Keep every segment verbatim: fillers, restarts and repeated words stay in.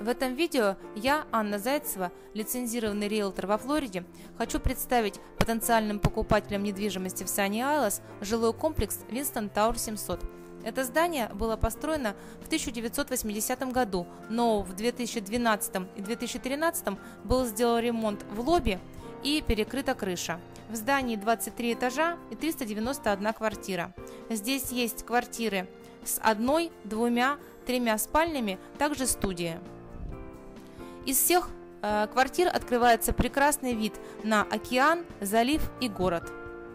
В этом видео я, Анна Зайцева, лицензированный риэлтор во Флориде, хочу представить потенциальным покупателям недвижимости в Sunny Isles жилой комплекс Winston Tower семьсот. Это здание было построено в тысяча девятьсот восьмидесятом году, но в две тысячи двенадцатом и две тысячи тринадцатом был сделан ремонт в лобби и перекрыта крыша. В здании двадцать три этажа и триста девяносто одна квартира. Здесь есть квартиры с одной, двумя, тремя спальнями, также студия. Из всех э, квартир открывается прекрасный вид на океан, залив и город.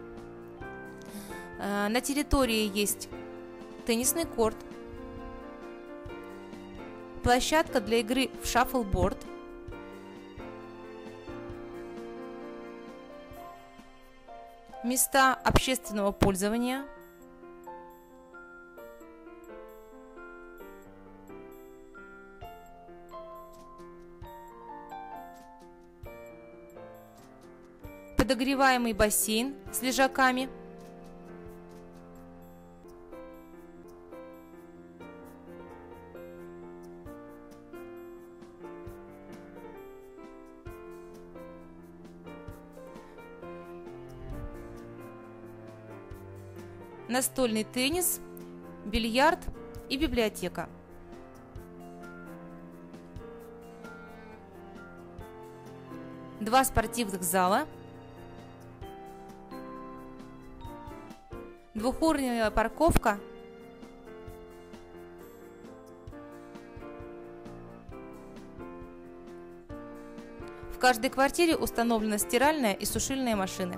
Э, на территории есть теннисный корт, площадка для игры в шаффлборд, места общественного пользования, подогреваемый бассейн с лежаками, настольный теннис, бильярд и библиотека. Два спортивных зала, двухуровневая парковка, в каждой квартире установлена стиральная и сушильная машины.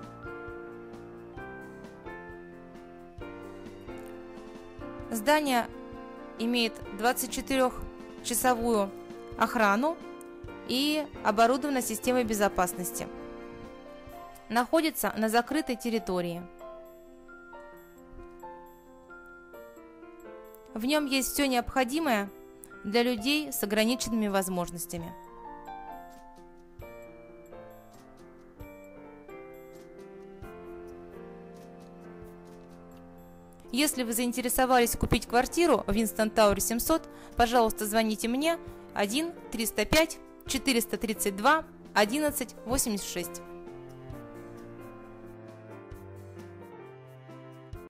Здание имеет двадцатичетырёхчасовую охрану и оборудовано системой безопасности. Находится на закрытой территории. В нем есть все необходимое для людей с ограниченными возможностями. Если вы заинтересовались купить квартиру в Winston Tower семьсот, пожалуйста, звоните мне один триста пять четыреста тридцать два одиннадцать восемьдесят шесть.